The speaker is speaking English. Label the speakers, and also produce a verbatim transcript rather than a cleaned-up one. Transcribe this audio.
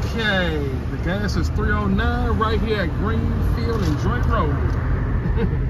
Speaker 1: Okay, the gas is three oh nine right here at Greenfield and Joint Road.